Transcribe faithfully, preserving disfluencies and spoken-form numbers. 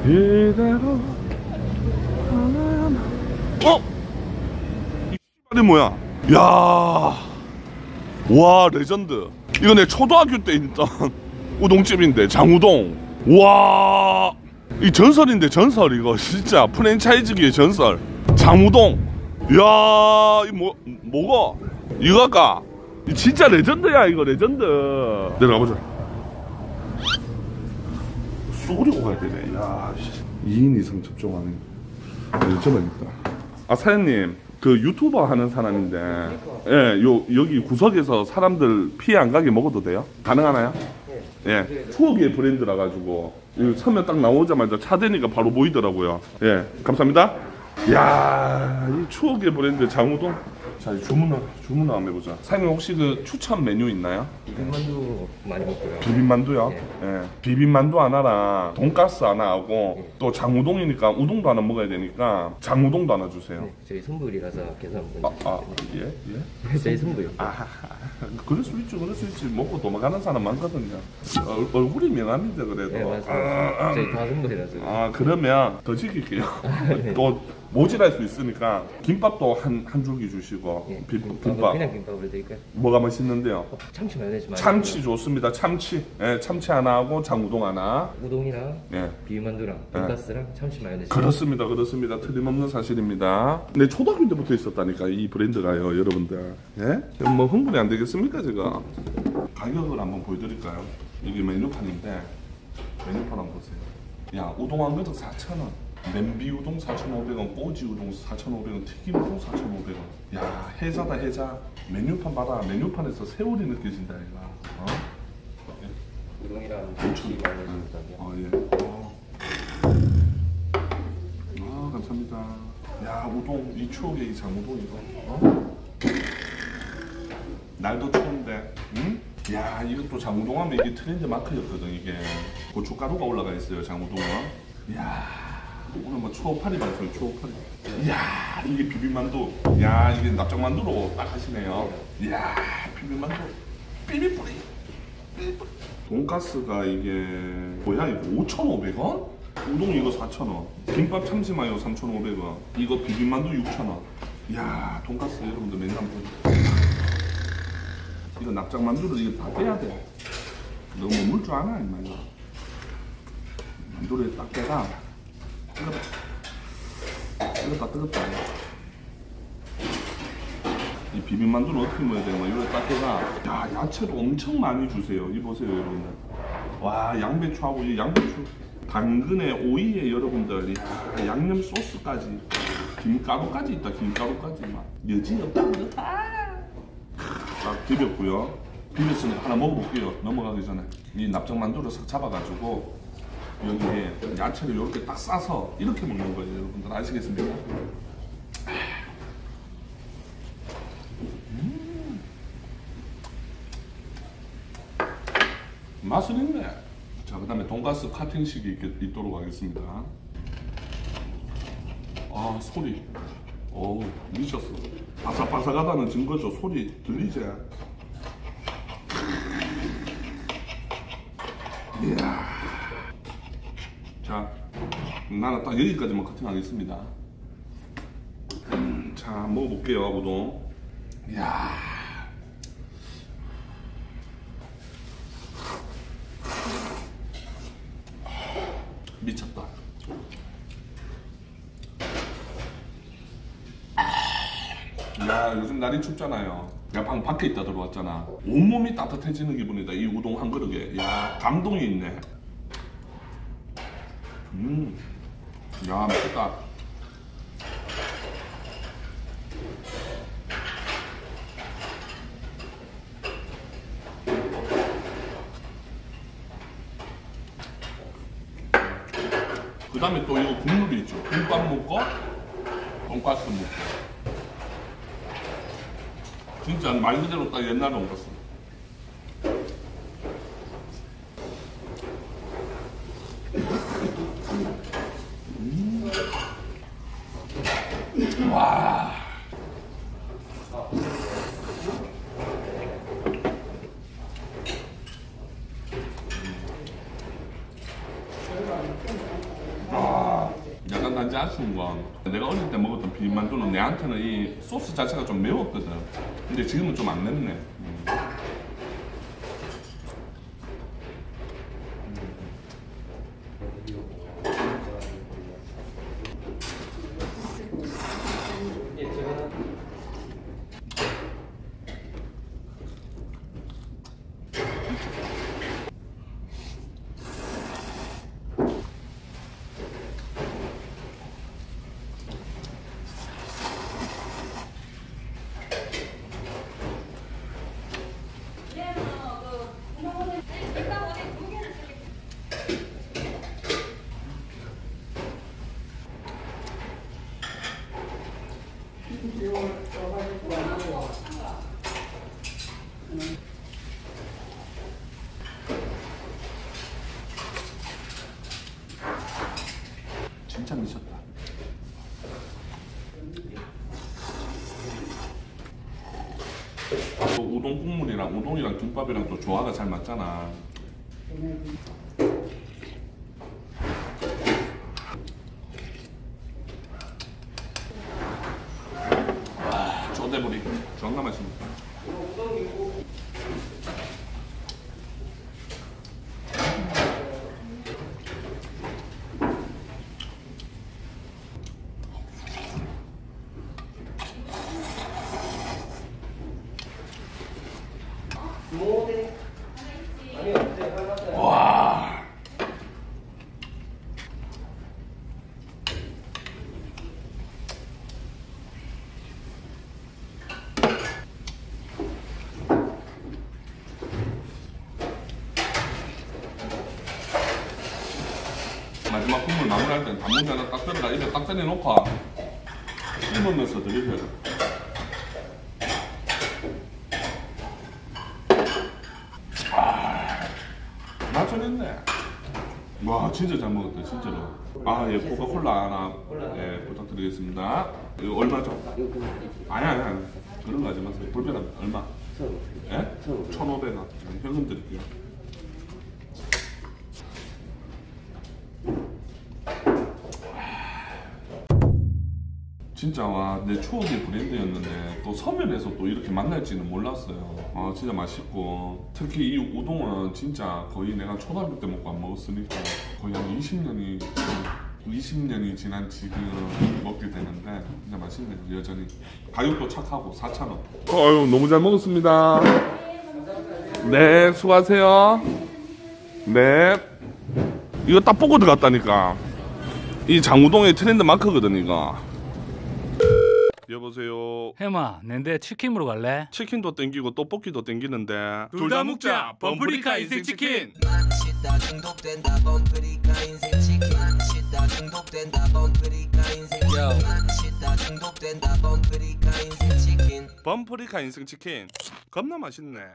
이대로 어? 이 X발이 뭐야? 야, 와 레전드. 이거 내 초등학교 때 있던 우동집인데 장우동. 와, 이 전설인데 전설. 이거 진짜 프랜차이즈기의 전설 장우동. 야, 이 뭐 뭐가 이거 아까 진짜 레전드야. 이거 레전드. 내려가보자. 쏘리고 가야 되네. 야, 이 인 이상 접종하는 레전드겠다. 아 사장님, 그 유튜버 하는 사람인데, 예, 요 여기 구석에서 사람들 피해 안 가게 먹어도 돼요? 가능하나요? 예, 추억의 브랜드라 가지고 처음에 딱 나오자마자 차대니까 바로 보이더라고요. 예, 감사합니다. 야, 이 추억의 브랜드 장우동. 자, 주문 주문 한번 해보자. 사장님 혹시 그 추천 메뉴 있나요? 비빔만두 많이 먹고요. 비빔만두요? 예. 예. 비빔만두 하나랑 돈가스 하나 하고, 예. 또 장우동이니까 우동도 하나 먹어야 되니까 장우동도 하나 주세요. 네, 저희 선불이라서 계산 한번 아, 아, 해주세요. 예? 예? 저희 선불요. 아, 그럴 수 있죠, 그럴 수 있지. 먹고 도망가는 사람 많거든요. 얼, 얼굴이 명함인데 그래도. 네, 맞습니다. 아, 아, 저희 다 선불이라서. 아, 그러면 더 지킬게요. 네. 또 모질할 수 있으니까 김밥도 한, 한 줄기 주시고. 예. 비, 김밥은 김밥. 그냥 김밥으로 드릴까요? 뭐가 맛있는데요? 어, 참치 마요네즈 많이 참치 먹고요. 좋습니다. 참치. 예, 참치 하나 하고 장우동 하나. 우동이랑 예. 비빔만두랑 돈가스랑 참치 마요네즈. 그렇습니다, 그렇습니다. 틀림없는 사실입니다. 내 초등학교 때부터 있었다니까 이 브랜드가요, 여러분들. 예? 뭐 흥분이 안 되겠습니까, 제가? 가격을 한번 보여드릴까요? 여기 메뉴판인데 메뉴판 한번 보세요. 야, 우동 한 그릇 사천 원, 냄비 우동 사천오백 원, 꼬지 우동 사천오백 원, 튀김 우동 사천오백 원. 야, 해자다 해자. 메뉴판 봐라. 메뉴판에서 세월이 느껴진다 이거. 어? 우동이랑 참치 마요네즈. 어, 예. 어. 아, 감사합니다. 야, 우동, 이 추억의 이 장우동 이거. 어? 날도 추운데, 응? 야, 이것도 장우동 하면 이게 트렌드 마크였거든. 이게 고춧가루가 올라가 있어요, 장우동은. 야, 오늘 뭐 초파리 방송이 초파리. 야, 이게 비빔만두. 야, 이게 납작만두로 딱 하시네요. 야, 비빔만두. 삐리뿌리. 삐리뿌리. 돈가스가 이게 뭐야 이거 오천오백 원? 우동 이거 사천 원, 김밥 참치마요 삼천오백 원, 이거 비빔만두 육천 원. 이야, 돈가스 여러분들 메뉴 한번 보세요. 이거 납작만두를 이거 다 빼야 돼. 너무 물 줄 아나 임마 이거. 만두를 딱 빼가. 뜨겁다. 뜨겁다 뜨겁다. 이 비빔만두를 어떻게 먹어야 되나 이거 딱 빼가. 야, 야채도 엄청 많이 주세요. 이 보세요 여러분들. 와, 양배추하고 이 양배추, 당근에 오이에 여러분들, 야, 양념 소스까지, 김가루까지 있다. 김가루까지 막 여지없다. 딱 비볐고요. 비볐으니까 하나 먹어볼게요. 넘어가기 전에 이 납작만두를 싹 잡아가지고 여기에 야채를 이렇게 딱 싸서 이렇게 먹는 거예요. 여러분들 아시겠습니까? 음. 맛은 있네. 자, 그 다음에 돈가스 카팅식이 있, 있도록 하겠습니다. 아, 소리. 오, 미쳤어. 바삭바삭하다는 증거죠. 소리 들리지? 이야. 자, 나는 딱 여기까지만 커팅하겠습니다. 음, 자, 먹어볼게요, 우동. 이야. 미쳤다. 야, 요즘 날이 춥잖아요. 내가 방금 밖에 있다 들어왔잖아. 온몸이 따뜻해지는 기분이다. 이 우동 한 그릇에. 야, 감동이 있네. 음, 야, 맛있다. 그 다음에 또 이거 국물이 있죠. 김밥 먹고 돈가스 먹고. 진짜 말 그대로 딱 옛날에 온 것같습니다. 음. 와. 아. 가지 아쉬운 건 내가 어릴 때 먹었던 비빔만두는 내한테는 이 소스 자체가 좀 매웠거든. 근데 지금은 좀 안 맵네. 음. 진짜 미쳤다. 또 우동 국물이랑 우동이랑 김밥이랑 또 조화가 잘 맞잖아. 와, 쪼대부리 존나 맛있네. 와. 마지막 국물 마무리할 땐 단무지 하나 딱 들어가 입에 딱 때려놓고 씹으면서 드리셔야 돼. 맞춰냈네. 와 진짜 잘 먹었다 진짜로. 아 예 코카콜라 하나 예 부탁드리겠습니다. 이거 얼마죠? 아니 아니 아니 그런 거 하지 마세요. 불편합니다. 얼마? 예? 천오백 원. 현금 드릴게요. 진짜 와 내 추억의 브랜드였는데 또 서면에서 또 이렇게 만날지는 몰랐어요. 아 진짜 맛있고 특히 이 우동은 진짜 거의 내가 초등학교 때 먹고 안 먹었으니까 거의 한 이십 년이 이십 년이 지난 지금 먹게 되는데 진짜 맛있네요. 여전히 가격도 착하고 사천 원. 어유 너무 잘 먹었습니다. 네 수고하세요. 네 이거 딱 보고 들어갔다니까. 이 장우동의 트렌드 마크거든 이거. 여보세요. 혜마, 낸데 치킨으로 갈래? 치킨도 땡기고 떡볶이도 땡기는데 둘 다 먹자. 범프리카 인생 치킨. 맛있다 중독된다 범프리카 인생 치킨 맛있다 중독된다 범프리카 인생 치킨 맛있다 중독된다 범프리카 인생 치킨 범프리카 인생 치킨 겁나 맛있네.